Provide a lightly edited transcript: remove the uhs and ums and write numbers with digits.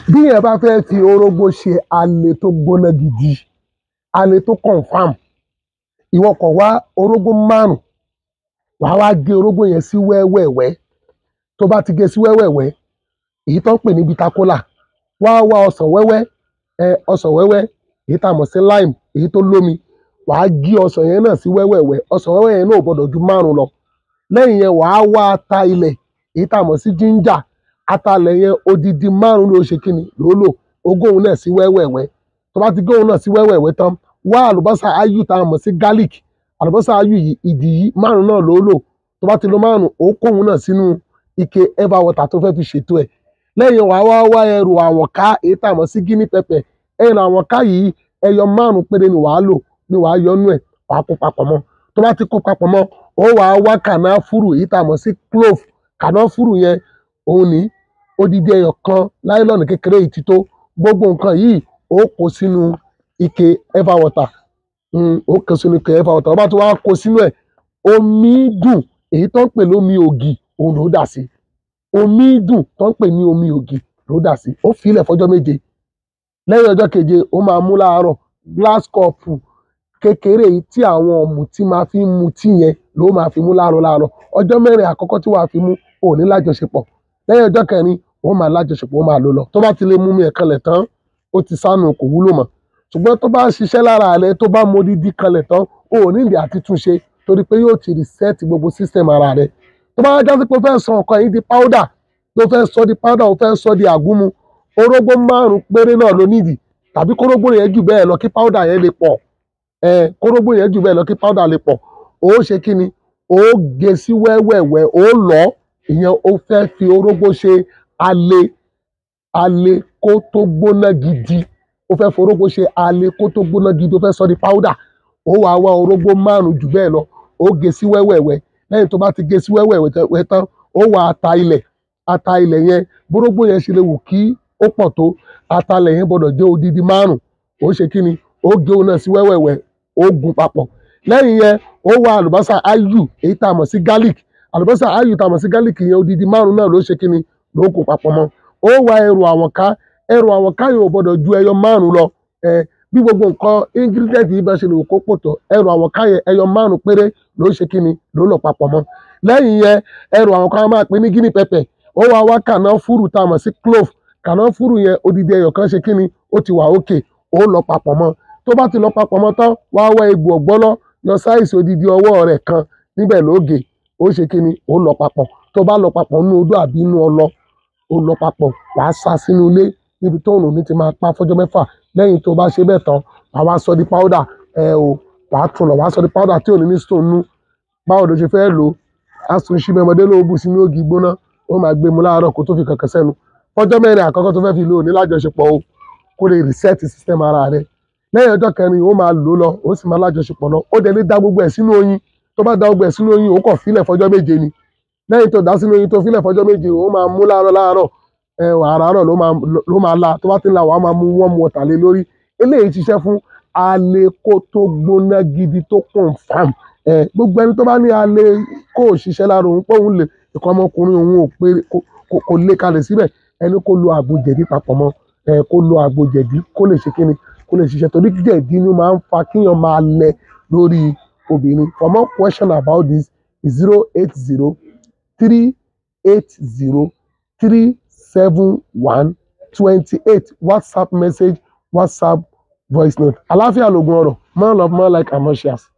bí yẹn bá fẹ́ fi orógbó ṣe alẹ́ tó gbóná gidi alẹ́ tó confam ìwọ kàn wá orógbó 5 wàá wá gé orógbó yẹn sí wẹ́wẹ́wẹ́ tó bá ti gé sí wẹ́wẹ́wẹ́ èyí tó ń pè ní bitter kola wá ọsàn wẹ́wẹ́ èyí tá a mọ̀ sí lime èyí tó lómi wàá gé ọsàn yẹn náà sí wẹ́wẹ́wẹ́ ọsàn wẹ́wẹ́ yẹn náà ò gbọdọ̀ ju 5 lọ lẹ́yìn yẹn wàá wá ata ilẹ̀ èyí tá a mọ̀ sí ginger atalẹ̀ yẹn odidi 5 ló ṣe kíni ló lò ogóhun náà sí wẹ́wẹ́wẹ́ tó bá ti góhun náà sí wẹ́wẹ́wẹ́ tán wá àlùbọ́sà ayù tá a mọ̀ sí garlic àlùbọ́sà ayù yìí ìdí yìí 5 náà ló lò tó bá ti lo 5 ó kóhun náà sínú ike eva water tó fẹ́ fi ṣètò ẹ̀ lẹ́yìn wàá wá ẹrù àwọ̀ká èyí tá a mọ̀ sí guinea pepper ẹ̀rù àwọ̀ká yìí ẹyọ 5 péré ni wàá lò ni wàá yọnú ẹ̀ wàá kó papọ̀ mọ́ tó bá ti kó papọ̀ mọ́ ó wàá wá kànáfùrù èyí tá a mọ̀ sí clove kànáfùrù yẹn òun ní odidi ẹyọ kan láìlọ́ọ̀nù kékeré yìí ti tó gbogbo nǹkan yìí ó kó sínú ike eva water ó kó sínú ike eva water ó bá ti wá kó sínú ẹ̀ omi dùn èyí tó ń pè lómi ògì òun ló dà sí omi dùn tó ń pè ní omi ògì ló dà sí ó fi ilẹ̀ fọjọ́ 7 lẹ́yìn ọjọ́ 7 ó máa mú láàárọ̀ glass cup kékeré yìí tí àwọn ọ̀mùtí máa fi ń mu tí yẹn ló máa fi mú láàárọ̀ ọjọ́ 4 àkọ́kọ́ tí wàá fi mú ò ní lájọṣepọ̀ lẹ́yìn ọjọ́ 4 ó máa lájọṣepọ̀ ó máa lò lọ tó bá ti lè mú mi ẹ̀kanlẹ̀ tán ó ti sánú kò wúlò mọ́ ṣùgbọ́n tó bá ṣiṣẹ́ lára rẹ tó bá mọ dídí kanlẹ̀ tán ò ní ìdí àti túnṣe torí pé yóò ti reset gbogbo system ara rẹ tó bá jásí pé ó fẹ́ sọ nǹkan yìí di powder tó fẹ́ sọ di powder ó fẹ́ sọ di àgúnmu orógbó 5 péré náà ló nídìí tàbí kórógbó yẹn jù bẹ́ẹ̀ lọ kí powder yẹn lè pọ̀ kórógbó yẹn jù bẹ́ẹ̀ lọ kí powder lè pọ̀ ó ṣe kí ni ó gé sí wẹ́wẹ́wẹ́ ó lọ ìyẹn ó fẹ́ fi orógbó ṣe alẹ́ kó tó gbóná gidi ó fẹ́ fi orógbó ṣe alẹ́ kó tó gbóná gidi ó fẹ́ sọ di powder ó wá wá orógbó 5 jù bẹ́ẹ̀ lọ ó gé sí wẹ́wẹ́wẹ́ lẹ́yìn tó bá ti gé sí wẹ́wẹ́wẹ́ tán ó wá ata ilẹ̀ yẹn bórógbó yẹn ṣe lè wù kí ó pọ̀ tó atalẹ̀ yẹn gbọ́dọ̀ jẹ́ odidi 5 ó ṣe kí ni ó gé òun náà sí wẹ́wẹ́wẹ́ ó gún papọ̀ lẹ́yìn yẹn ó wá àlùbọ́sà ayù èyí tá a mọ̀ sí garlic àlùbọ́sà ayù tá a mọ̀ sí garlic yẹn odidi 5 náà ló ṣe kí ni ló gún papọ̀ mọ́ ó wá ẹrù àwọ̀ká yẹn ò gbọ́dọ̀ ju ẹyọ 5 lọ bí gbogbo nǹkan ingredient yìí bá ṣe lè kó pọ̀ tó ẹrù àwọ̀ká yẹn ẹyọ 5 péré ló ṣe kí ni ló lọ papọ̀ mọ́ lẹ́yìn yẹn ẹrù àwọ̀ká máa pè ní guinea pepper ó wá kànáfùrù tá a mọ̀ sí clove kànáfùrù yẹn odidi ẹyọ kan ṣe kí ni ó ti wà òkè ó lọ papọ̀ mọ́ tó bá ti lọ papọ̀ mọ́ tán wá egbò ọ̀gbọ́lọ́ lọ sáìsì odidi ọwọ́ rẹ̀ kan níbẹ̀ lóge ó ṣe kí ni ó lọ papọ̀ tó bá lọ papọ̀ nínú odó àbí inú ọlọ ó lọ papọ̀ wàá sá sínú ilé níbi tó òrùn ní ti máa pa fọ́jọ́ 6 lẹ́yìn tó bá ṣe bẹ́ẹ̀ tán wàá wá sọ di powder wàá tún lọ wàá sọ di powder tí ò ní ní stone nú báwo ló ṣe fẹ́ lò ó àsùnṣí mẹ́mọdé ló bù sínú ògì gbóná ó máa gbé mu láàárọ̀ kó tó fi kankan sẹ́nu fọ́jọ́ 4 àkọ́kọ́ tó fẹ́ fi lò ní lájọṣepọ̀ o kó lè reset system ara rẹ lẹ́yìn ọjọ́ 4 ó máa lò lọ ó sì máa lájọṣepọ̀ lọ ó dẹ̀ lè dá gbogbo ẹ̀ sínú oyin tó bá dá gbogbo ẹ̀ sínú oyin ó kàn fílẹ̀ fọ́jọ́ 7 ni lẹ́yìn tó dá sínú oyin tó fílẹ̀ fọ́jọ́ 7 ó máa mú láàárọ̀ àràárọ̀ ló máa la tó bá ti ń la wàá máa mú warm water lé lórí eléyìí ṣiṣẹ́ fún alẹ́ kó tó gbóná gidi tó confam gbogbo ẹni tó bá ní alẹ́ kó ṣiṣẹ́ lára òun pé òun lè ìkan ọmọkùnrin òun ò pé kò lè kalẹ̀ síbẹ̀ ẹni kó lo àgbo jẹ̀dí papọ̀ mọ́ kó lo àgbo jẹ̀dí kó lè ṣe kíni kó lè ṣiṣẹ́ torí jẹ̀dí ni máa ń fa kíyàn máa lẹ lórí obìnrin. For more question about this 080 380 37128 WhatsApp message WhatsApp voice note. Àlàáfíà lògùn ọrọ̀ more love more like and more shares.